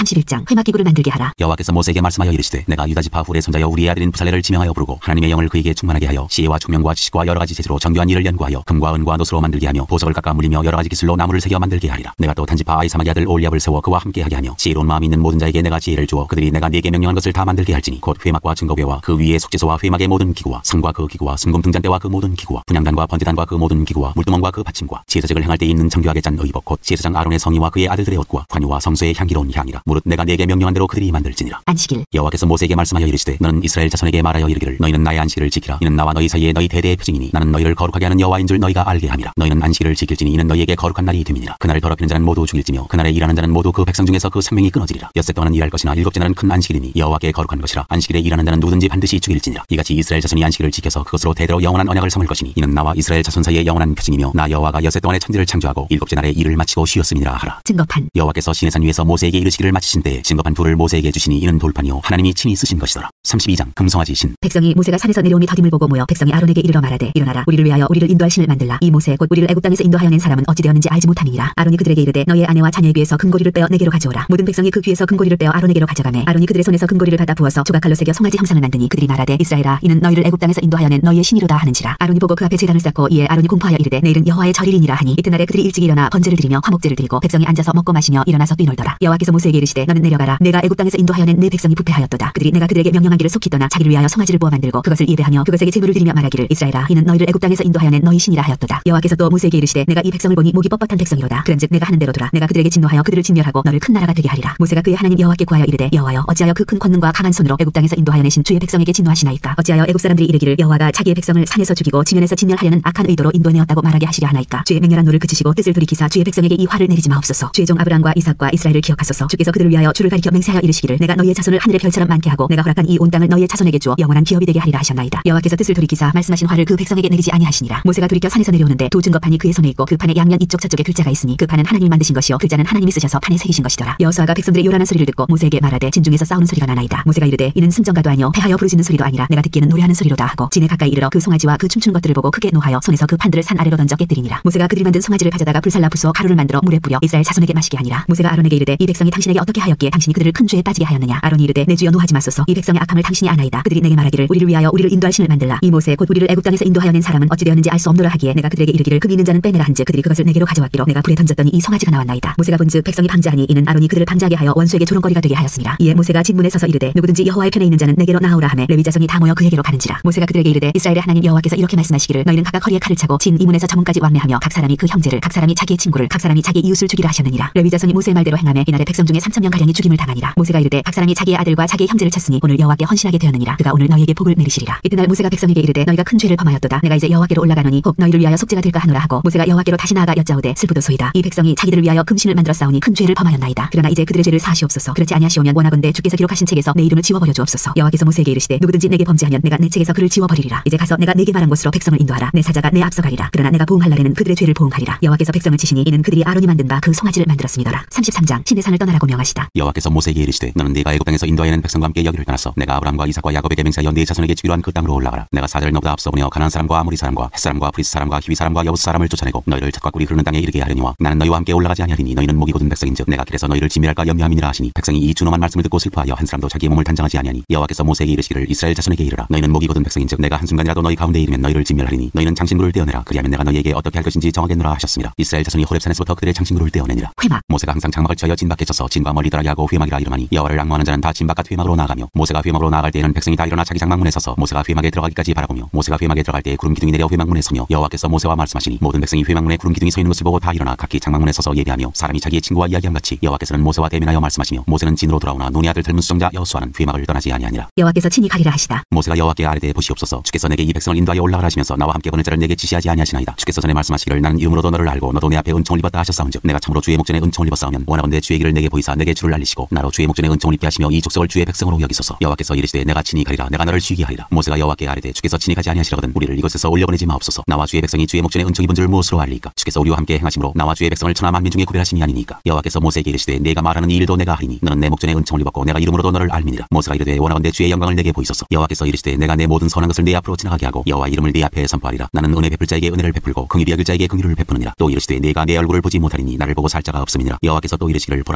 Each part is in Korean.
31장 회막기구를 만들게 하라. 여호와께서 모세에게 말씀하여 이르시되 내가 유다 지파 훌의 손자여 우리의 아들인 부살레를 지명하여 부르고 하나님의 영을 그에게 충만하게 하여 지혜와 총명과 지식과 여러 가지 재주로 정교한 일을 연구하여 금과 은과 노스로 만들게 하며 보석을 깎아 물리며 여러 가지 기술로 나무를 새겨 만들게 하리라. 내가 또 단지파 아히사막의 아들 올리압을 세워 그와 함께하게 하며 지혜로운 마음이 있는 모든 자에게 내가 지혜를 주어 그들이 내가 네게 명령한 것을 다 만들게 할지니 곧 회막과 증거궤와 그 위에 속죄소와 회막의 모든 기구와 성과 그 기구와 순금 등잔대와 그 모든 기구와 분향단과 번제단과 그 모든 기구와 물두멍과 그 받침과 제사적을 행할 때 있는 정교하게 짠 의복 곧 제사장 아론의 성의와 그의 아들들의 옷과 관유와 성소의 향기로운 향이라. 무릇 내가 네게 명령한 대로 그들이 만들지니라. 안식일. 여호와께서 모세에게 말씀하여 이르시되 너는 이스라엘 자손에게 말하여 이르기를 너희는 나의 안식일을 지키라. 이는 나와 너희 사이에 너희 대대의 표징이니 나는 너희를 거룩하게 하는 여호와인 줄 너희가 알게 함이라. 너희는 안식일을 지킬지니 이는 너희에게 거룩한 날이 됨이니라. 그날을 더럽히는 자는 모두 죽일지며 그날에 일하는 자는 모두 그 백성 중에서 그 생명이 끊어지리라. 엿새 동안은 일할 것이나 일곱째 날은 큰 안식일이니 여호와께 거룩한 것이라. 안식일에 일하는 자는 누구든지 반드시 죽일지니라. 이같이 이스라엘 자손이 안식일을 지켜서 그것으로 대대로 영원한 언약을 삼을 것이니 이는 나와 이스라엘 자손 사이의 영원한 표징이며 나 여호와가 엿새 동안에 천지를 창조하고 일곱째 날에 일을 마치고 쉬었음이니라 하라. 증거판. 여호와께서 시내산 위에서 모세에게 이르시기를 마치신 때에 증거판 둘을 모세에게 주시니 이는 돌판이요 하나님이 친히 쓰신 것이더라. 32장 금송아지 신. 백성이 모세가 산에서 내려오니 더딤을 보고 모여 백성이 아론에게 이르러 말하되 일어나라 우리를 위하여 우리를 인도할 신을 만들라. 이 모세 곧 우리를 애굽 땅에서 인도하여 낸 사람은 어찌 되었는지 알지 못함이니라. 아론이 그들에게 이르되 너희의 아내와 자녀의 귀에서 금고리를 빼어 내게로 가져오라. 모든 백성이 그 귀에서 금고리를 빼어 아론에게로 가져가매 아론이 그들의 손에서 금고리를 받아 부어서 조각칼로 새겨 송아지 형상을 만드니 그들이 말하되 이스라엘아 이는 너희를 애굽 땅에서 인도하여 낸 너희의 신이로다 하는지라. 아론이 보고 그 앞에 제단을 쌓고 이에 아론이 공포하여 이르되 내일은 여호와의 절일이니라 하니 이튿날에 그들이 일찍 일어나 번제를 드리며 화목제를 드리고 백성이 앉아서 먹고 마시며 일어나서 뛰놀더라. 여호와께서 모세에게 이르시되 너는 내려가라. 내가 애굽 땅에서 인도하여 낸 내 백성이 부패하였도다. 그들이 내가 그들에게 명령한 길을 속히 떠나 자기를 위하여 송아지를 부어 만들고 그것을 예배하며 그것에게 제물을 드리며 말하기를 이스라엘아 이는 너희를 애굽 땅에서 인도하여 낸 너희 신이라 하였도다. 여호와께서 또 모세에게 이르시되 내가 이 백성을 보니 목이 뻣뻣한 백성이로다. 그런즉 내가 하는 대로더라. 내가 그들에게 진노하여 그들을 진멸하고 너를 큰 나라가 되게 하리라. 모세가 그의 하나님 여호와께 구하여 이르되 여호와여 어찌하여 그 큰 권능과 강한 손으로 애굽 땅에서 인도하여 내신 주의 백성에게 진노하시나이까. 어찌하여 애굽 사람들이 이르기를 여호와가 자기의 백성을 산에서 죽이고 지면에서 진멸하려는 악한 의도로 인도내었다고 말하게 하시려 하나이까. 주의 맹렬한 노를 그치시고 뜻을 돌이키사 주의 백성에게 이 화를 내리지 마옵소서. 주의 종 아브라함과 이삭과 이스라엘을 기억하소서. 주께서 그들을 위하여 주를 가리켜 맹세하여 이르시기를 내가 너희의 자손을 하늘의 별처럼 많게 하고 내가 허락한 이 온 땅을 너희의 자손에게 주어 영원한 기업이 되게 하리라 하셨나이다. 여호와께서 뜻을 돌이키사 말씀하신 화를 그 백성에게 내리지 아니하시니라. 모세가 돌이켜 산에서 내려오는데 두 증거판이 그의 손에 있고 그 판의 양면 이쪽 저쪽에 글자가 있으니 그 판은 하나님이 만드신 것이요 글자는 하나님이 쓰셔서 판에 새기신 것이더라. 여호수아가 백성들의 요란한 소리를 듣고 모세에게 말하되 진중에서 싸우는 소리가 나나이다. 모세가 이르되 이는 승전가도 아니요 패하여 부르짖는 소리도 아니라 내가 듣기에는 노래하는 소리로다 하고 진에 가까이 이르러 그 송아지와 그 춤추는 것들을 보고 크게 노하여 손에서 그 판들을 산 아래로 던져 깨뜨리니라. 모세가 그들이 만든 송아지를 가져다가 불살라 부수어 가루를 만들어 물에 뿌려 이스라엘 자손에게 마시게 하니라. 모세가 아론에게 이르되 이 백성이 당신에게 어떻게 하였기에 당신이 그들을 큰 죄에 빠지게 하였느냐. 아론이 이르되 내 주여 노하지 마소서. 이 백성의 악함을 당신이 아나이다. 그들이 내게 말하기를 우리를 위하여 우리를 인도할 신을 만들라. 이 모세 곧 우리를 애굽 땅에서 인도하여 낸 사람은 어찌 되었는지 알 수 없노라 하기에 내가 그들에게 이르기를 금이 있는 자는 빼내라 한즉 그들이 그것을 내게로 가져왔기로 내가 불에 던졌더니 이 송아지가 나왔나이다. 모세가 본즉 백성이 방자하니 이는 아론이 그들을 방자하게 하여 원수에게 조롱거리가 되게 하였습니다. 이에 모세가 진문에 서서 이르되 누구든지 여호와의 편에 있는 자는 내게로 나아오라 하매 레위 자손이 다 모여 그에게로 가는지라. 모세가 그들에게 이르되 이스라엘의 하나님 여호와께서 이렇게 말씀하시기를 너희는 각각 허리에 칼을 차고 진 이문에서 저문까지 왕래하며 각 사람이 그 형제를 각 사람이 자기의 친구를 각 사람이 자기 이웃을 죽이라 하셨느니라. 레위 자손이 모세의 말대로 행하매 이날에 백성 중에 3,000명 가량이 죽임을 당하니라. 모세가 이르되 각 사람이 자기의 아들과 자기의 형제를 쳤으니 오늘 여호와께 헌신하게 되었느니라. 그가 오늘 너희에게 복을 내리시리라. 이튿날 모세가 백성에게 이르되 너희가 큰 죄를 범하였도다. 내가 이제 여호와께로 올라가노니 혹 너희를 위하여 속죄가 될까 하노라 하고 모세가 여호와께로 다시 나아가 여짜오되 슬프도소이다. 이 백성이 자기들을 위하여 금신을 만들어 싸우니 큰 죄를 범하였나이다. 그러나 이제 그들의 죄를 사하시옵소서. 그렇지 아니하시오면 원하건대 주께서 기록하신 책에서 내 이름을 지워버려 주옵소서. 여호와께서 모세에게 이르시되 누구든지 내게 범죄하면 내가 내 책에서 그를 지워버리리라. 이제 가서 내가 내게 말한 곳으로 백성을 인도하라. 내 사자가 내 앞서 가리라. 그러나 내가 보응할 날에는 그들의 죄를 보응하리라. 여호와께서 백성을 치시니 이는 그들이 아론이 만든 바 그 송아지를 만들었습니다라. 33장 신의 산을 떠나라고 명하시다. 여호와께서 모세에게 이르시되 너는 네가 애굽 땅에서 인도하여 낸 백성과 함께 여기를 떠나서 내가 아브라함과 이삭과 야곱에게 맹세하여 네 자손에게 주기로 한 그 땅으로 올라가라. 내가 사자를 너보다 앞서 보내어 가나안 사람과 아모리 사람과 헷 사람과 프리스 사람과 히위 사람과 여부스 사람을 쫓아내고 너희를 젖과 꿀이 흐르는 땅에 이르게 하려니와 나는 너희와 함께 올라가지 아니하리니 너희는 목이 곧은 백성인즉 내가 길에서 너희를 진멸할까 염려함이니라 하시니 백성이 이 준엄한 말씀을 듣고 슬퍼하여 한 사람도 자기의 몸을 단장하지 아니하니 여호와께서 모세에게 이르시기를 이스라엘 자손에게 이르라. 너희는 목이 곧은 백성인즉 내가 한순간이라도 너희 가운데 이르면 너희를 진멸하리니 너희는 장신구를 떼어내라. 그리하면 내가 너희에게 어떻게 할 것인지 정하겠노라 하셨습니다. 이스라엘 자손이 호렙산에서부터 그들의 장신구를 떼어내니라. 회막. 모세가 항상 장막을 쳐여 진밖에 쳐서 진과 멀리 떠나게 하고 회막이라 이름하니 여호와를 앙모하는 자는 다 진바깥 회막으로 나아가며 모세가 회막으로 나아갈 때에는 백성이 다 일어나 자기 장막문에 서서 모세가 회막에 들어가기까지 바라보며 모세가 회막에 들어갈 때에 구름 기둥이 내려 회막문에 서며 여호와께서 모세와 말씀하시니 모든 백성이 회막문에 구름 기둥이 서 있는 것을 보고 다 일어나 각기 장막문에 서서 예배하며 사람이 자기의 친구와 이야기함같이 여호와께서는 모세와 대면하여 말씀하시며 모세는 진으로 돌아오나 눈의 아들 닮은 수정자 여호수아는 회막을 떠나지 아니하니라. 여호와께서 친히 가리라 하시다. 모세가 여호와께 아뢰되 보시옵소서. 주께서 내게 이 백성을 인도하여 올라가라 하시면서 나와 함께 보낼 자를 내게 지시하지 아니하시나이다. 주께서 전에 말씀하시기를 나는 이름으로도 너를 알고 너도 내 앞에 은총을 입었다 하셨사온즉 내가 참으로 주의 목전에 은총을 입었사오면 원하건대 주의 길을 내게 보이사 내게 주를 알리시고 나로 주의 목전에 은총을 입게 하시며 이 족속을 주의 백성으로 여기소서. 여호와께서 이르시되 내가 친히 가리라. 내가 너를 쉬게 하리라. 모세가 여호와께 아뢰되 주께서 친히 가지 아니하시려거든 우리를 이곳에서 올려보내지 마옵소서. 나와 주의 백성이 주의 목전에 은총 입은 줄 무엇으로 알리까. 주께서 우리와 함께 행하심으로 나와 주의 백성을 천하 만민 중에 구별하심이 아니니까. 여호와께서 모세에게 이르시되 내가 말하는 이 일도 내가 하리니 너는 내 목전에 은총을 입었고 내가 이름으로도 너를 알미니라. 모세가 이르되 원하건대 주의 영광을 내게 보이소서. 여호와께서 이르시되 내가 내 모든 선한 것을 내 앞으로 지나가게 하고 여호와 이름을 네 앞에 선포하리라. 나는 은혜 베풀 자에게 은혜를 베풀고 긍휼히 여길 자에게 긍휼을 베푸느니라. 또 이르시되 내가 내 얼굴을 보지 못하리니 나를 보고 살 자가 없음이니라. 여호와께서 또 이르시기를 보라 내 곁에 한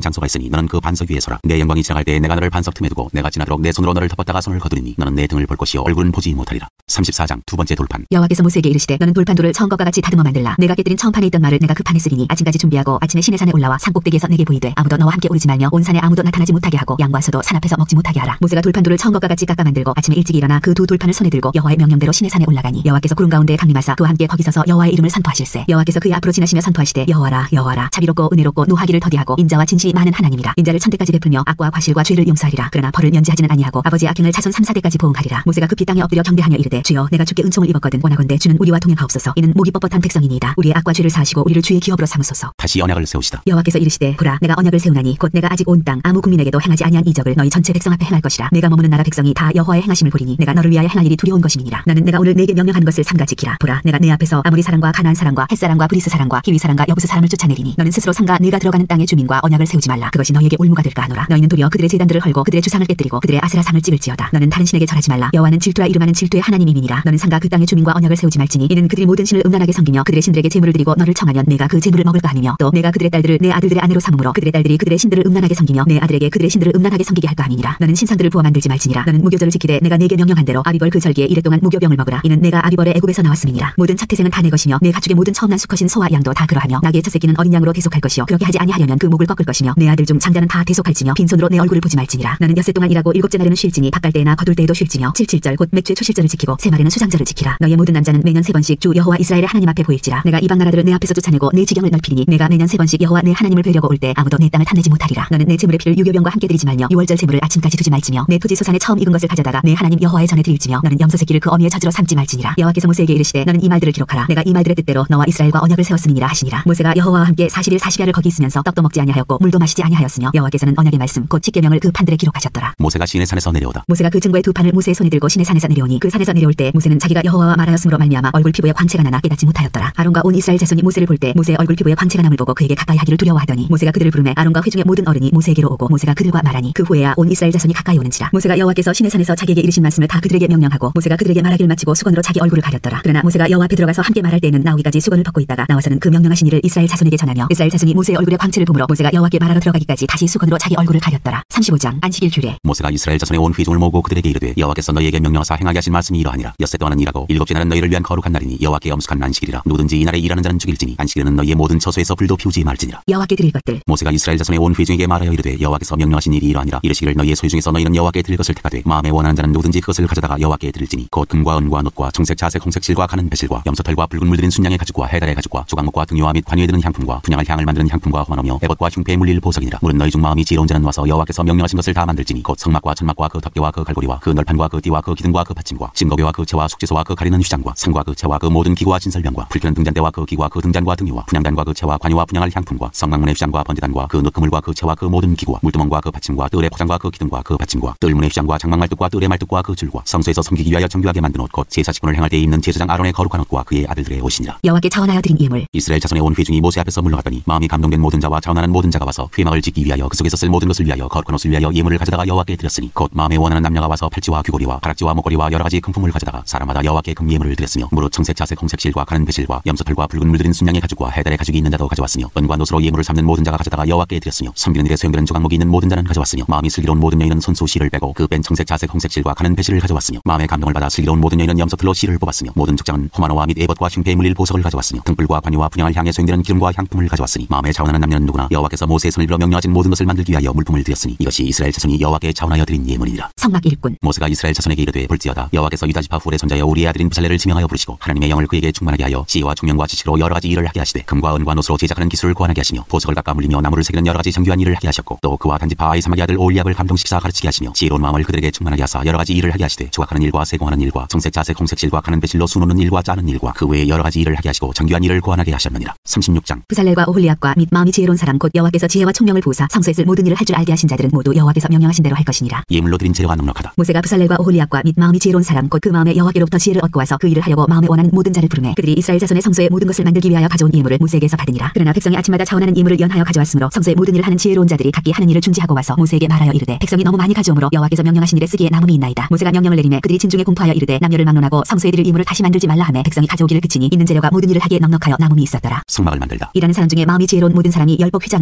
한 장소가 있으니 너는 그 반석 위에 서라. 내 영광이 지나갈 때 내가 너를 반석 틈에 두고 내가 지나도록 내 손으로 너를 덮었다가 손을 거두리니 너는 내 등을 볼 것이요 얼굴은 보지 못하리라. 34장 두 번째 돌판. 여호와께서 모세에게 이르시되 너는 돌판돌을 처음 것과 같이 다듬어 만들라. 내가 깨뜨린 처음 판에 있던 말을 내가 그 판에 쓰리니 아침까지 준비하고 아침에 시내 산에 올라와 산 꼭대기에서 내게 보이되 아무도 너와 함께 오르지 말며 온 산에 아무도 나타나지 못하게 하고 양과 소도 산 앞에서 먹지 못하게 하라. 모세가 돌판돌을 처음 것과 같이 깎아 만들고 아침에 일찍 일어나 그 두 돌판을 손에 들고 여호와의 명령대로 시내 산에 올라가니 여호와께서 구름 가운데 강림하사 그와 함께 거기 서서 여호와의 이름을 선포하실세. 여호와께서 그의 앞으로 지나시며 선포하시되 여호와라 여호와라 자비롭고 은혜롭고 노하기를 더디하고 인자와 진실이 많은 하나님이라. 인자를 천대까지 베풀며 악과 과실과 죄를 용서하리라. 그러나 벌을 면제하지는 아니하고 아버지의 악행을 자손 3, 4대까지 보응하리라. 모세가 급히 땅에 엎드려 경배하며 이르되 주여 내가 주께 은총을 입었거든 원하건대 주는 우리와 동행하옵소서. 이는 목이 뻣뻣한 백성이니이다. 우리의 악과 죄를 사하시고 우리를 주의 기업으로 삼으소서. 다시 언약을 세우시다. 여호와께서 이르시되 보라 내가 언약을 세우나니 곧 내가 아직 온 땅 아무 국민에게도 행하지 아니한 이적을 너희 전체 백성 앞에 행할 것이라. 내가 머무는 나라 백성이 다 여호와의 행하심을 보리니 내가 너를 위하여 행할 일이 두려운 것임이니라. 나는 내가 오늘 내게 명령하는 것을 삼가 지키라. 보라 내가 내 앞에서 아모리 사람과 가나안 사람과 헷 사람과 브리스 사람과 히위 사람과 여부스 사람을 쫓아내리니 너는 스스로 삼가 네가 들어가는 땅의 주민과 언약을 세우지 말라. 그것이 너희에게 올무가 될까 하노라. 너희는 도리어 그들의 제단들을 헐고 그들의 주상을 깨뜨리고 그들의 아세라상을 찍을지어다. 너는 다른 신에게 절하지 말라. 여호와는 질투라 이름하는 질투의 하나님이니라. 너는 삼가 그 땅의 주민과 언약을 세우지 말지니 이는 그들이 모든 신을 음란하게 섬기며 그들의 신들에게 제물을 드리고 너를 청하면 내가 그 제물을 먹을까 하니며 또 내가 그들의 딸들을 내 아들들의 아내로 삼음으로 그들의 딸들이 그들의 신들을 음란하게 섬기며 내 아들에게 그들의 신들을 음란하게 섬기게 할까 함이니라. 너는 신상들을 부어 만들지 말지니라. 너는 무교절을 지키되 내가 네게 명령한 대로 아비벌 그 절기에 이랫동안 무교병을 먹으라. 이는 내가 아비벌의 애굽에서 나왔음이니라. 모든 첫 태생은 다 내 것이며 내 가축의 모든 처음 난 수컷인 소와 양도 다 그러하며 나귀의 첫 새끼는 어린 양으로 대속할 것이요 그렇게 하지 아니하려면 그 목을 꺾을 것이며 내 아들 중 장자는 다 대속할지며 빈손으로 내 얼굴을 보지 말지니라. 너는 엿새 동안 일하고 일곱째 날에는 쉴지니 바깔 때나 거둘 때에도 쉴지며 7.7절 곧 맥주의 초실절을 지키고 세 말에는 수장절을 지키라. 너의 모든 남자는 매년 3번씩 주 여호와 이스라엘의 하나님 앞에 보일지라. 내가 이방 나라들을 내 앞에서 쫓아내고 내 지경을 넓히리니 내가 매년 3번씩 여호와 내 하나님을 뵈려고 올 때 아무도 내 땅을 탐내지 못하리라. 너는 내 제물의 피를 유교병과 함께 드리지 말며 유월절 제물을 아침까지 두지 말지며 내 토지 소산에 처음 익은 것을 가져다가 내 하나님 여호와의 전에 드릴지며 너는 염소 새끼를 그 어미의 젖으로 삼지 말지니라. 여호와께서 모세에게 이르시되 너는 이 말들을 기록하라. 내가 이 말들의 뜻대로 너와 이스라엘과 언약을 세웠음이니라 하시니라. 모세가 여호와와 함께 40일 40야를 거기 있으면서 떡도 먹지 아니하였고 물도 마시지 아니하였으며 여호와께서는 언약의 말씀 곧 십계명을 그 판들에 기록하셨더라. 모세가 시내 산에서 내려오다. 모세가 그 증거의 두 판을 모세의 손에 들고 시내 산에서 내려오니 그 산에서 내려올 때 모세는 자기가 여호와와 말하였으므로 말미암아 얼굴 피부에 광채가 나나 깨닫지 못하였더라. 아론과 온 이스라엘 자손이 모세를 볼 때 모세의 얼굴 피부에 광채가 남을 보고 그에게 가까이 하기를 두려워하더니 모세가 그들을 부르매 아론과 회중의 모든 어른이 모세에게로 오고 모세가 그들과 말하니 그 후에야 온 이스라엘 자손이 가까이 오는지라. 모세가 여호와께서 시내 산에서 자기에게 이르신 말씀을 다 그들에게 명령하고 모세가 그들에게 말하기를 마치고 수건으로 자기 얼굴을 가렸더라. 그러나 모세가 여호와 앞에 들어가서 함께 말할 때에는 나오기까지 수건을 벗고 있다가 나와서는 그 명령하신 일을 이스라엘 자손에게 전하며 이스라엘 자손이 모세의 얼굴에 광채를 보므로 모세가 여호와께 말하러 들어가기까지 다시 수건으로 자기 얼굴을 가렸더라. 35장 안식일 규례. 모세가 이스라엘 자손의 온 회중을 모으고 그들에게 이르되 여호와께서 너희에게 명령하사 행하게 하신 말씀이 이러하니라. 엿새 동안은 일하고 일곱째 날은 너희를 위한 거룩한 날이니 여호와께 엄숙한 안식일이라. 누구든지 이날에 일하는 자는 죽일지니 안식일은 너희의 모든 처소에서 불도 피우지 말지니라. 여호와께 드릴 것들. 모세가 이스라엘 자손의 온 회중에게 말하여 이르되 여호와께서 명령하신 일이 이러하니라. 이르시기를 너희의 소유 중에서 너희는 여호와께 드릴 것을 택하되 마음에 원하는 자는 누구든지 그것을 가져다가 여호와께 드릴지니 곧 금과 은과 놋과 청색 자색 홍색 실과 가는 배실과 염소털과 붉은 물들인 순양의 가죽과 해달의 가죽과 조각목과 등유와 및 관유에 드는 향품과 분양할 향을 만드는 향품과 호마노며 에봇과 흉패에 물릴 보석이니라. 물은 너희 중 마음이 지혜로운 자는 와서 여호와께서 명령하신 것을 다 만들지니 곧 성막과 천막과 그 덮개와 그 갈고리와 그 널판과 그 띠와 그 기둥과 그 받침과 증거궤와 그 채와 숙제소와 그 가리는 휘장과 상과 그 채와 그 모든 기구와 진설병과 불켜는 등잔대와 그 기구와 그 등잔과 등유와 분양단과 그 채와 관유와 분양할 향품과 성막문의 휘장과 번제단과 그 놋그물과 그 채와 그 모든 기구와 물두멍과 그 받침과 뜰의 포장과 그 기둥과 그 받침과 뜰문의 휘장과 장막말뚝과 뜰의 말뚝과 그 줄과 성소에서 섬기기 위하여 정교하게 만든 옷 곧 제사직분을 행할 때 입는 제사장 아론의 거룩한 옷과 그의 아들들의 옷이니라. 여호와께 차원하여 드린 예물. 이스라엘 자손의 온 회중이 모세 앞에서 물러갔더니 마음이 감동된 모든 자와 차원하는 모든 자가 와서 회막을 짓기 위하여 그 속에서 쓸 모든 것을 위하여 거룩한 옷을 위하여 예물을 가져다가 여호와께 드렸으니 곧 마음에 원하는 남녀가 와서 팔찌와 귀고리와 가락지와 목걸이와 여러 가지 금품을 가져다가 사람마다 여호와께 금예물을 드렸으며 무릇 청색 자색 홍색 실과 가는 배실과 염소털과 붉은 물들인 순양의 가죽과 해달의 가죽이 있는 자도 가져왔으며 은과 놋으로 예물을 삼는 모든 자가 가져다가 여호와께 드렸으며 섬기는 일에 소용되는 조각목이 있는 모든 자는 가져왔으며 마음이 슬기로운 모든 여인은 손수 실을 빼고 그 뺀 청색 자색 홍색 실과 가는 배실을 가져왔으며 마음의 감동을 받아 슬기로운 모든 여인은 염소털로 실을 뽑았으며 모든 족장은 호마노와 및 에봇과 흉패에 물릴 보석을 가져왔으며 등불과 관유와 분양할 향에 소용되는 기름과 향품을 가져왔으니 마음에 차원하는 남녀는 누구나 여호와께서 모세의 손을 빌어 명령하신 모든 것을 만들기 위하여 물품을 드렸으니 이것이 이스라엘 자손이 여호와께 차원하여 드린 예물이니라. 성막 일꾼. 모세가 이스라엘 자손에게 이르되 볼지어다 여호와께서 유다 지파 훌의 손자여 우리의 아들인 부살레를 지명하여 부르시고 하나님의 영을 그에게 충만하게 하여 지혜와 총명과 지식으로 여러 가지 일을 하게 하시되 금과 은과 놋으로 제작하는 기술을 고안하게 하시며 보석을 깎아 물리며 나무를 새기는 여러 가지 정교한 일을 하게 하셨고 또 그와 단지파 아이사막의 아들 오홀리압을 감동시키사 가르치게 하시며 지혜로운 마음을 그들에게 충만하게 하사 여러 가지 일을 하게 하시되 조각하는 일과 세공하는 일과 청색 자색 홍색 실과 가는 배실로 수놓는 일과 짜는 일과 그 외에 여러 가지 일을 하게 하시고 정교한 일을 고안하게 하셨느니라. 36장 부살렐과 오홀리압과 및 마음이 지혜로운 사람 곧 여호와께서 지혜와 총명을 부으사 성소에 쓸 모든 일을 할 줄 알게 하신 자들은 모두 여호와께서 명령하신 대로 할 것이니라. 예물로 드린 재료가 넉넉하다. 모세가 부살렐과 오홀리압과 및 마음이 지혜로운 사람 곧 그 마음에 여호와께로부터 지혜를 얻고 와서 그 일을 하려고 마음에 원하는 모든 자를 부르매 그들이 이스라엘 자손의 성소의 모든 것을 만들기 위하여 가져온 예물을 모세에게서 받으니라. 그러나 백성이 아침마다 차원하는 예물을 연하여 가져왔으므로 성소의 모든 일을 하는 지혜로운 자들이 각기 하는 일을 준지하고 와서 모세에게 말하여 이르되 백성이 너무 많이 가져오므로 여호와께서 명령하신 일에 쓰기에 남음이 있나이다. 모세가 명령을 내리매 그들이 진중에 공포하여 이르되 남녀를 막론하고 성소에 드릴 예물을 다시 만들지 말라 하매 백성이 가져오기를 그치니 있는 재료가 모든 일을 하기에 넉넉하여 남음이 있었더라. 성막을 만들다. 일하는 사람 중에 마음이 지혜로운 모든 사람이 열복 휘장으로 성막을 지었으니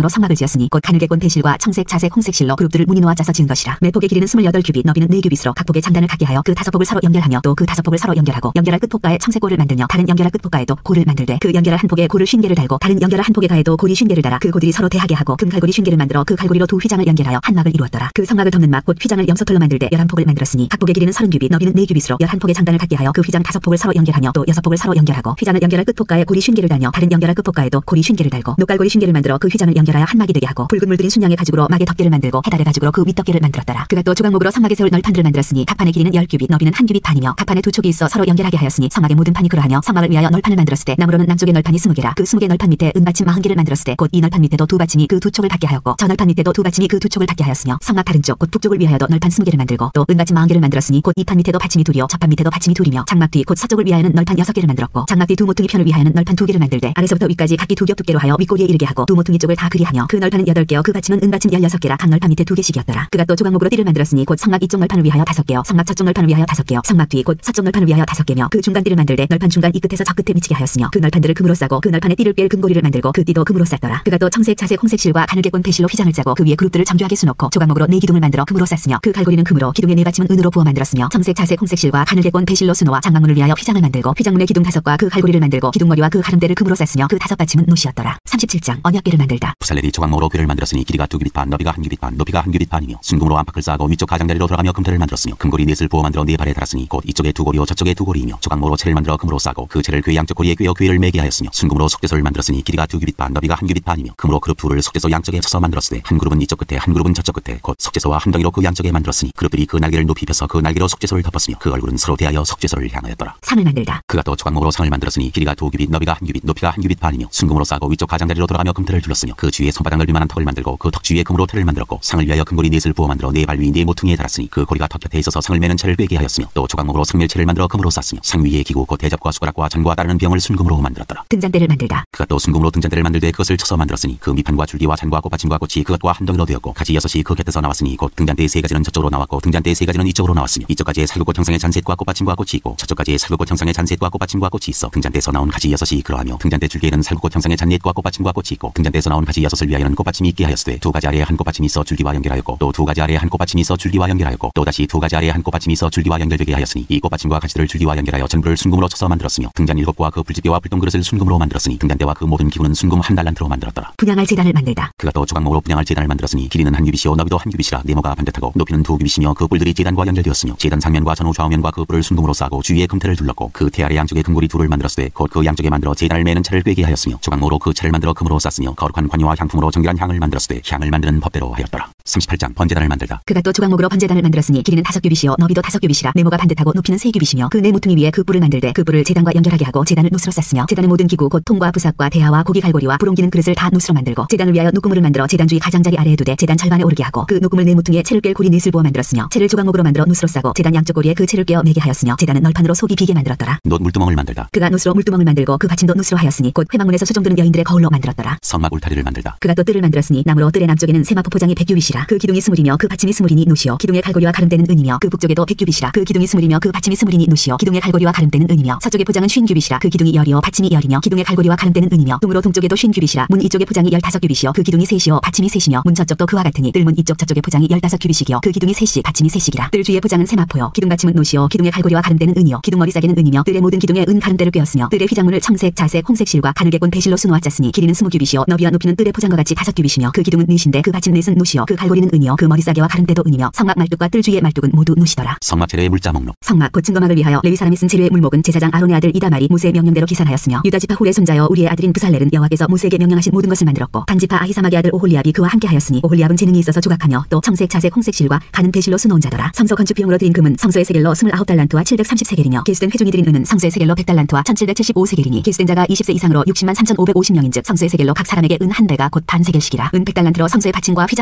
만들었으니 곧 가늘게꼰 배실과 청색, 자색, 홍색 실로 그룹들을 무늬 놓아 짜서 지은 것이라. 매폭의 길이는 28규빗, 너비는 4규빗으로 각 폭의 장단을 갖게 하여 그 5폭을 서로 연결하며 또 그 5폭을 서로 연결하고 연결할 끝폭가에 청색골을 만들며 다른 연결할 끝폭가에도 골을 만들되 그 연결할 한 폭에 골을 50개를 달고 다른 연결할 한 폭에 가에도 골이 50개를 달아 그 고들이 서로 대하게 하고 금갈고리 50개를 만들어 그 갈고리로 두 휘장을 연결하여 한 막을 이루었더라. 그 성막을 덮는 막 곧 휘장을 염소털로 만들되 11폭을 만들었으니 각 폭의 길이는 30규빗, 너비는 4규빗으로 11폭의 장단을 갖게 하여 그 휘장 5폭을 서로 연결하며 또 6폭을 서로 연결하고 휘장을 연결할 끝폭가에 골이 50개를 달며 다른 연결할 끝폭가에도 골이 50개를 달고 녹갈고리 50개를 만들어 그 휘장을 연결하여 한 막이 되게 하고 붉은 물들인 순양의 가죽으로 막의 덮개를 만들고 해달의 가죽으로 그 윗덮개를 만들었더라. 그가 또 조각목으로 성막에 세울 널판들을 만들었으니 각 판의 길이는 10규빗, 너비는 1규빗 반이며 각 판에 두 촉이 있어 서로 연결하게 하였으니 성막의 모든 판이 그러하며 성막을 위하여 널판을 만들었을 때 나무로는 남쪽에 널판이 20개라. 그 20개 널판 밑에 은받침 40개를 만들었을 때 곧 이 널판 밑에도 두 받침이 그 두 촉을 닿게 하였고 저 널판 밑에도 두 받침이 그 두 촉을 닿게 하였으며 성막 다른 쪽 곧 북쪽을 위하여도 널판 20개를 만들고 또 은받침 40개를 만들었으니 곧 이 판 밑에도 받침이 둘이요 저 판 밑에도 받침이 둘이며 장막 뒤 곧 서쪽을 위하여는 널판 6개를 만들었고 장막 뒤 두 모퉁이 편을 위하여는 널판 2개를 만들되 아래서부터 위까지 각기 2겹 두께로 하여 윗꼬리에 이르게 하고 두 모퉁이 쪽을 다 그리하며 그 널판은 8개요 그 받침은 은받침 16개라. 각 널판 밑에 2개씩이었더라. 그가 또 조각목으로 띠를 만들었으니 곧 성막 이쪽 널판을 위하여 5개요 성막 저쪽 널판을 위하여 5개요 성막 뒤 곧 서쪽 널판을 위하여 5개며 그 중간 띠를 만들되 널판 중간 이 끝에서 저 끝에 미치게 하였으며 그 널판들을 금으로 싸고 그 널판에 띠를 뺄 금고리를 만들고 그 띠도 금으로 쌌더라. 그가 또 청색, 자색, 홍색 실과 가늘게꼰 배실로 휘장을 짜고 그 위에 그룹들을 정교하게 수놓고 조각목으로 4기둥을 만들어 금으로 쌌으며 그 갈고리는 금으로 기둥의 4받침은 은으로 부어 만들었으며 청색, 자색, 홍색 실과 가늘게꼰 배실로 수놓아 장막문을 위하여 휘장을 만들고 휘장문의 기둥 5과 그 갈고리를 만들고 기둥머리와 그 가름대를 금으로 쌌으며 그 5받침은 노시였더라. 37장 언약궤를 만들다. 부살렐이 조각목으로 궤를 만들었으니 길이가 2규빗 반, 너비가 1규빗 반, 높이가 1규빗 반이며 순금으로 안팎을 쌓고 위쪽 가장자리로 들어가며 금태를 만들었으며 금고리 넷을 부어 만들어 4발에 달았으니 곧 이쪽에 2고리요 저쪽에 2고리이며 조각목으로 채를 만들어 금으로 싸고 그 채를 궤 양쪽 고리에 꿰어 궤를 매게 하였으며 순금으로 속죄소를 만들었으니 길이가 2규빗 반, 너비가 1규빗 반이며 금으로 그룹 둘을 속죄소 양쪽에 쳐서 만들었으되 한 그룹은 이쪽 끝에 한 그룹은 저쪽 끝에 곧 속죄소와 한 덩이로 그 양쪽에 만들었으니 그룹들이 그 날개를 높이 펴서 그 날개로 속죄소를 덮었으며 그 얼굴은 서로 대하여 속죄소를 향하였더라. 상을 만들다. 그가 또 조각목으로 상을 만들었으니 길이가 2규빗, 너비가 1규빗, 높이가 1규빗 반이며 순금으로 싸고 위쪽 가장자리로 들어가며 금태를 둘렀으며 그 주위에 손바닥 넓이만한 턱을 만들고 그 턱 주위에 금으로 태를 만들었고 상을 위하여 금고리 넷을 부어 만들어 4발 위 4모퉁이에 달았으니 그 고리가 턱 곁에 있어서 상을 매는 채를 꿰게 하였으며 또 조각목으로 상멸채를 만들어 금으로 쌌으며 상 위에 기구 곧 대접과 숟가락과 잔과 따르는 병을 순금으로 만들었더라. 등잔대를 만들다. 그가 또 순금으로 등잔대를 만들되 그것을 쳐서 만들었으니 그 밑판과 줄기와 잔과 꽃받침과 꽃이 그것과 한 덩이로 되었고 가지 6이 그 곁에서 나왔으니 곧 등잔대의 3가지는 저쪽으로 나왔고 등잔대의 3가지는 이쪽으로 나왔으며 이쪽까지의 살구꽃 형상의 잔셋과 꽃받침과 꽃이 있고 저쪽까지의 살구꽃 형상의 잔셋과 꽃받침과 꽃이 있어 등잔대에서 나온 가지 6이 그러하며 등잔대 줄기에는 살구꽃 형상의 잔넷과 꽃받침과 꽃이 있고 등잔대에서 나온 가지 6을 위하여는 꽃받침이 있게 하였으되 2가지 아래에 한 꽃받침이 있어 줄기와 연결하였고 또 2가지 아래에 한 꽃받침이 있어 줄기와 연결하였고 또 다시 2가지 아래에 한 꽃받침이 있어 줄기와 연결되게 하였으니 이 꽃받침과 가지들을 줄기와 연결하여 전부를 순금으로 쳐서 만들었으며 등잔 7개와 그 불집게와 불똥그릇을 순금으로 만들었으니 등잔대와 그 모든 기구는 순금 1달란트로 만들었더라. 분양할 제단을 만들다. 그가 또 조각목으로 분양할 제단을 만들었으니 길이는 1규빗이요 너비도 1규빗이라 네모가 반듯하고 높이는 2규빗이며 그 뿔들이 제단과 연결되었으며 제단 상면과 전후 좌우면과 그 뿔을 순금으로 싸고 주위에 금태를 둘렀고 그 태 아래 양쪽에 금고리 둘을 만들었으되 곧 그 양쪽에 만들어 제단을 매는 채를 꿰게 하였으며 조각목으로 그 채를 만들어 금으로 쌌으며 거룩한 관유와 향품으로 정결한 향을 만들었으되 향을 만드는 법대로 하였더라. 38장 번제단을 만들다. 그가 또 조각목으로 번제단을 만들었으니 길이는 5규빗이요 너비도 5규빗이라 네모가 반듯하고 높이는 3규빗이며 그 4모퉁이 위에 그 뿔을 만들되 그 뿔을 제단과 연결하게 하고 제단을 노스로 쌌으며 제단의 모든 기구 곧 통과 부삭과 대하와 고기 갈고리와 불 옮기는 그릇을 다 노스로 만들고 제단을 위하여 녹구물을 만들어 제단 주위 가장자리 아래에 두되 제단 절반에 오르게 하고 그 녹구물 4모퉁이에 채를 꿰 고리 넷을 부어 만들었으며 채를 조각목으로 만들어 노스로 싸고 제단 양쪽 고리에 그 채를 꿰어 매게 하였으며 제단은 널판으로 속이 비게 만들었더라. 놋 물두멍을 만들다. 그가 노스로 물두멍을 만들고 그 받침도 노스로 하였으니 곧 회막문에서 수종드는 여인들의 거울로 만들었더라. 성막 울타리를 만들다. 그가 또 뜰을 만들었으니 나무로 뜰의 남쪽에는 세마포 포장이 100규빗이라 그 기둥이 20이며 그 받침이 20이니 노시요 기둥의 갈고리와 가름대는 은이며 그 북쪽에도 100규빗이라 그 기둥이 20이며 그 받침이 20이니 노시요 기둥의 갈고리와 가름대는 은이며 서쪽의 포장은 50규빗이라 그 기둥이 10이요 받침이 10이며 기둥의 갈고리와 가름대는 은이며 둥으로 동쪽에도 50규빗이라 문 이쪽의 포장이 15규빗이요 그 기둥이 3이요 받침이 3이며 문 저쪽도 그와 같으니 뜰문 이쪽 저쪽의 포장이 15규빗이요 그 기둥이 3시 받침이 3시기라. 뜰 주위의 포장은 세마포요 기둥 받침은 노시요 기둥의 갈고리와 가름대는 은이요 기둥 머리 싸개는 은이며 뜰의 모든 기둥에 은 가름대를 꿰었으며 뜰의 휘장문을 청색, 자색, 홍색 실과 가늘게꼰 배실로 수놓아 짰으니 길이는 20규빗이요 너비와 높이는 뜰의 포장과 같이 5규빗이며 그 기둥은 넷인데 그 받침 넷은 노시요 그 갈고리는 은이요 그 머리 싸개와 가름대도 은이며 성막 말뚝과 뜰 주위의 말뚝은 모두 노시더라. 성막 재료의 물자 목록. 성막 곧 증거막을 위하여 레위 사람이 쓴 재료의 물목은 제사장 아론의 아들 이다말이 모세의 명령대로 기산하였으며 유다 지파 훌의 손자여 우리의 아들인 부살렐은 여호와께서 모세에게 명령하신 모든 것을 만들었고 단 지파 아히사막의 아들 오홀리압이 그와 함께하였으니 오홀리압은 재능이 있어서 조각하며 또 청색, 자색, 홍색 실과 가는 배실로 수놓은 자더라. 성소 건축 비용으로 드린 금은 성소의 세겔로 29달란트와 730세겔이며 계수된 회중이 드린 은은 성소의 세겔로 100달란트와 1775세겔이니 계수된 자가 20세 이상으로 60만 3550명인즉 성소의 세겔로 각 사람에게 은 한 배가 곧 반 세겔씩이라. 은 100달란트로 성소의 받침과 휘장문의 기둥 받침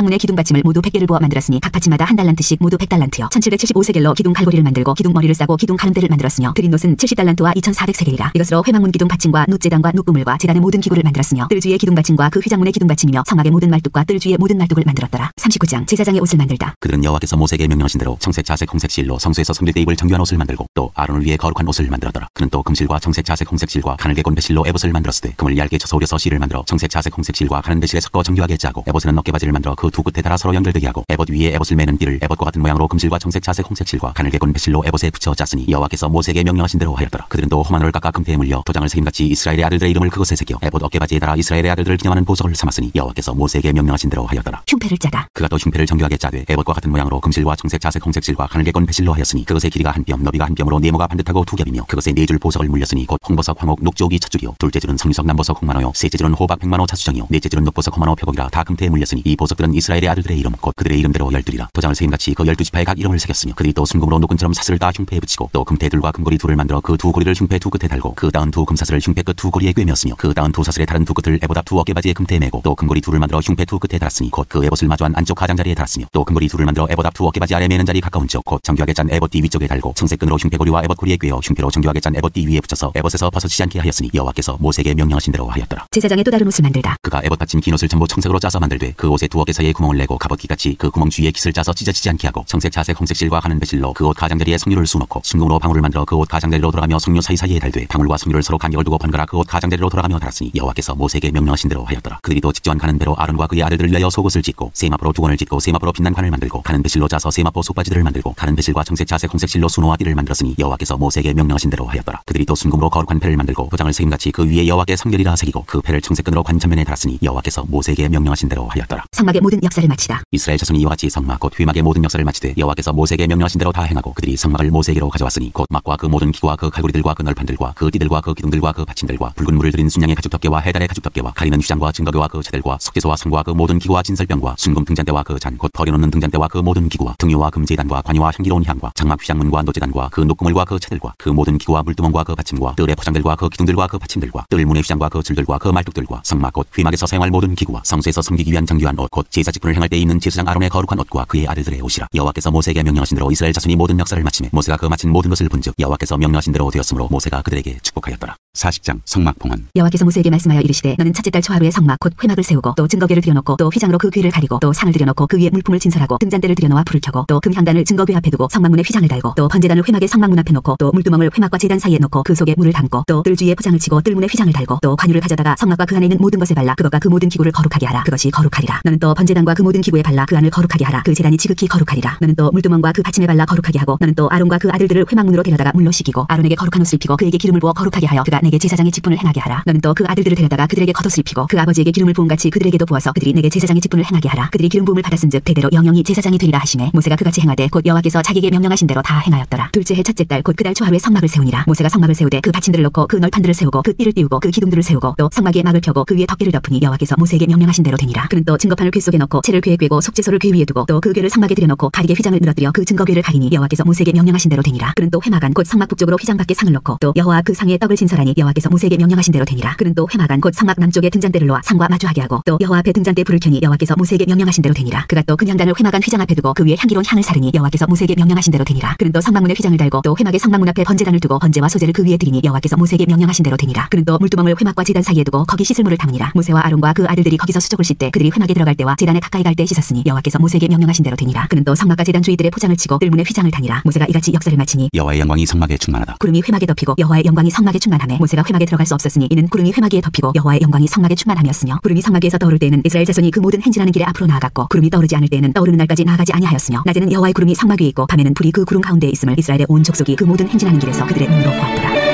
받침을 모두 100개를 부어 만들었으니 각 받침마다 한 달란트씩 모두 100달란트요. 1775세겔로 기둥 갈고리를 만들고 기둥 머리를 싸고 기둥 가운데를 만들었으며 드린 놋은 70달란트와 2400세겔이라. 이것으로 회막문 기둥 받침과 놋제단과 놋구물과 제단의 모든 기구를 만들었으며 뜰 주위의 기둥 받침과 그 휘장문의 기둥 받침이며 성막의 모든 말뚝과 뜰 주위의 모든 말뚝을 만들었더라. 39장 제사장의 옷을 만들다. 그들은 여호와께서 모세에게 명령하신 대로 청색, 자색, 홍색 실로 성소에서 섬길 때 입을 정교한 옷을 만들고 또 아론을 위해 거룩한 옷을 만들었더라. 그는 또 금실과 청색, 자색, 홍색 실과 가늘게 곤 배실로 에봇을 만들었으되 금을 얇게 쳐서 오려서 실을 만들어 청색, 자색, 홍색 실과 가는 배실에 섞어 정교하게 짜고 에봇에는 어깨바지를 만들어 그 두 끝에 달아 서로 연결되게 하고 에봇 위에 에봇을 매는 띠를 에봇과 같은 모양으로 금실과 청색, 자색, 홍색 실과 가늘게 곤 배실로 에봇에 붙여 짰으니 여호와께서 모세에게 명령하신 대로 하였더라. 그들은 또 호마노를 깎아 금태에 물려 도장을 새김같이 이스라엘의 아들들의 이름을 그것에 새겨 에봇 어깨바지에 달아 이스라엘의 아들들을 기념하는 보석을 삼았으니 여호와께서 모세에게 명령하신 대로 하였더라. 흉패를 짜다. 그가 또 흉패를 정교하게 짜되 에봇과 같은 모양으로 금실과 청색, 자색, 홍색 실과 가늘게 곤 배실로 하였으니 그것의 길이가 한 뼘, 너비가 한 뼘으로 네모가 반듯하고 두 겹이며 그것에 네 줄 보석을 물렸으니 곧 홍보석, 황옥, 녹조기 첫 줄이요 둘째 줄은 성유석, 남보석, 홍만호요 셋째 줄은 호박, 백만호, 차수정이요 넷째 줄은 녹보석, 홍만호, 표복이라 다 금태에 물렸으니 이 보석들은 이스라엘의 아들들의 이름 곧 그들의 이름대로 12이라. 도장을 새김같이 그 12지파에 각 이름을 새겼으며 그들이 또 순금으로 노끈처럼 사슬을 따 흉패에 붙이고 또 금태둘과 금고리 둘을 만들어 그 두 고리를 흉패 두 끝에 달고 그 따은 두 금사슬을 흉패 끝 두 고리에 꿰매었으며 그 따은 두 사슬의 다른 두 끝을 에봇 앞 두 어깨바지에 금태에 매고 또 금고리 둘을 만들어 흉패 두 끝에 달았으니 곧 그 에봇을 마주한 안쪽 가장자리에 달았으며 또 금고리 둘을 만들어 에봇 앞 두 어깨바지 아래 매는 자리 가까운 쪽 곧 정교하게 짠 에봇 뒤 위쪽에 달고 청색끈으로 흉패고리와 에봇 고리에 꿰어 흉패로 정교하게 짠 에봇 뒤 위에 붙여서 에봇에서 벗어지지 않게 하였으니 여호와께서 모세에게 명령하신 대로 하였더라. 제사장의 또 다른 옷을 만들다. 그가 에봇 받침 긴 옷을 전부 청색으로 짜서 만들되 그 옷의 두 어깨 사이에 구멍을 내고 갑옷기같이 그 구멍 주위에 깃을 짜서 찢어지지 않게 하고 청색, 자색, 홍색 실과 가는 배실로 그 옷 가장자리에 석류를 수놓고 순금으로 방울을 만들어 그 옷 가장자리로 돌아가며 석류 사이사이에 달되 방울과 석류를 서로 간격을 두고 번갈아 그 옷 가장자리로 돌아가며 달았으니 여호와께서 모세에게 명령하신 대로 하였더라. 그들이 또 직조한 가는 배로 아론과 그의 아들들을 위하여 속옷을 짓고 셈 앞으로 두건을 짓고 셈 앞으로 빛난 관을 만들고 가는 배실로 짜서 셈 앞으로 속바지들을 만들고 가는 배실과 청색, 자색, 홍색 실로 수노와 띠를 만들었으니 여호와께서 모세에게 명령하신 대로 하였더라. 그들이 또 순금으로 거룩한 패를 만들고 도장을 새김같이 그 위에 여호와께 성결이라 새기고 그 패를 청색끈으로 관 전면에 달았으니 여호와께서 모세에게 명령하신 대로 하였더라. 성막의 모든 역사를 마치다. 이스라엘 자손이 이와 같이 성막 곧 회막의 모든 역사를 마치되 여호와께서 모세에게 명령하신 대로 다 행하고 그들이 성막을 모세에게로 가져왔으니 곧 막과 그 모든 기구와 그 갈고리들과 그 널판들과 그 띠들과 그 기둥들과 그 받침들과 붉은 물을 들인 순양의 가죽 덮개와 해달의 가죽 덮개와 가리는 휘장과 증거교와 그 채들과 석재소와 성과 그 모든 기구와 진설병과 순금 등잔대와 그 잔 곧 버려놓는 등잔대와 그 모든 기구와 등유와 금제단과 관유와 향기로운 향과 장막 휘장문과 노제단과 그 녹구물과 그 채들과 그 모든 기구와 물두멍과 그 받침과 뜰의 포장들과 그 기둥들과 그 받침들과 뜰문의 휘장과 그 줄들과 그 말뚝들과 성막 곧 회막에서 사용할 모든 기구와 성소에서 섬기기 위한 정교한 옷 곧 제사 직분을 행할 때 입는 제사장 아론의 거룩한 옷과 그의 아들들의 옷이라. 여호와께서 모세에게 명령하신 대로 이스라엘 자손이 모든 역사를 마치매 모세가 그 마친 모든 것을 본즉 여호와께서 명령하신 대로 되었으므로 모세가 그들에게 축복하였더라. 40장 성막 봉헌. 여호와께서 모세에게 말씀하여 이르시되 너는 첫째 달 초하루에 성막 곧 회막을 세우고 또 증거궤를 들여놓고 또 휘장으로 그 궤를 가리고 또 상을 들여놓고 그 위에 물품을 진설하고 등잔대를 들여놓아 불을 켜고 또 금향단을 증거궤 앞에 두고 성막문에 휘장을 달고 또 번제단을 회막의 성막문 앞에 놓고 또 물두멍을 회막과 제단 사이에 놓고 그 속에 물을 담고 또 뜰 주위에 포장을 치고 뜰문에 휘장을 달고 또 관유를 가져다가 성막과 그 안에 있는 모든 것에 발라 그것과 그 모든 기구를 거룩하게 하라. 그것이 거룩하리라. 너는 또 번제단과 그 모든 기구에 발라 그 안을 거룩하게 하라. 그 제단이 지극히 거룩하리라. 너는 또 물두멍과 그 받침에 발라 거룩하게 하고 너는 또 아론과 그 아들들을 회막문으로 데려다가 물로 씻기고 아론에게 거룩한 옷을 입히고 그에게 기름을 부어 거룩하게 하여 그가 내게 제사장의 직분을 행하게 하라. 너는 또 그 아들들을 데려다가 그들에게 겉옷을 입히고 그 아버지에게 기름을 부은 같이 그들에게도 부어서 그들이 내게 제사장의 직분을 행하게 하라. 그들이 기름 부음을 받았은즉 대대로 영영이 제사장이 되리라 하시매 모세가 그같이 행하되 곧 여호와께서 자기에게 명령하신 대로 다 행하였더라. 둘째 해 첫째 달 곧 그 달 초하루에 성막을 세우니라. 모세가 성막을 세우되 그 받침들을 놓고 그 널판들을 세우고 그 띠를 띄우고 그 기둥들을 세우고 또 성막에 막을 펴고 그 위에 덮개를 덮으니 여호와께서 모세에게 명령하신 대로 되니라. 그는 또 증거판을 궤 속에 넣고 채를 궤에 꿰고 속죄소를 궤 위에 두고 또 그 궤를 성막에 들여놓고 가리개 휘장을 늘어뜨려 그 증거궤를 가리니 여호와께서 모세에게 명령하신 대로 되니라. 그는 또 회막 안 곧 성막 북쪽으로 휘장 밖에 상을 놓고 또 여호와 그 상에 떡을 진설하니 여호와께서 모세에게 명령하신 대로 되니라. 그는 또 회막 안 곧 성막 남쪽에 등잔대를 놓아 상과 마주하게 하고 또 여호와 앞에 등잔대에 불을 켜니 여호와께서 모세에게 명령하신 대로 되니라. 그가 또 금향단을 회막 안 휘장 앞에 두고 그 위에 향기로운 향을 사르니 여호와께서 모세에게 명령하신 대로 되니라. 그는 또 성막문에 휘장을 달고 또 회막의 성막문 앞에 번제단을 두고 번제와 소제를 그 위에 드리니 여호와께서 모세에게 명령하신 대로 되니라. 그는 또 물두멍을 회막과 제단 사이에 두고 거기 씻을 물을 담으니라. 모세와 아론과 그 아들들이 거기서 수족을 씻되 그들이 회막에 들어갈 때와 제단에 가까이 갈 때 씻었으니 여호와께서 모세에게 명령하신 대로 되니라. 그는 또 성막과 제단 주위들의 포장을 치고 뜰문에 휘장을 다니라. 모세가 이같이 역사를 마치니 여호와의 영광이 성막에 충만하다. 구름이 회막에 덮이고 여호와의 영광이 성막에 충만하매 모세가 회막에 들어갈 수 없었으니 이는 구름이 회막 위에 덮이고 여호와의 영광이 성막에 충만함이었으며 구름이 성막 위에서 떠오를 때에는 이스라엘 자손이 그 모든 행진하는 길에 앞으로 나아갔고 구름이 떠오르지 않을 때에는 떠오르는 날까지 나아가지 아니하였으며 낮에는 여호와의 구름이 성막 위에 있고 밤에는 불이 그 구름 가운데에 있음을 이스라엘의 온 족속이 그 모든 행진하는 길에서 그들의 눈으로 보았더라.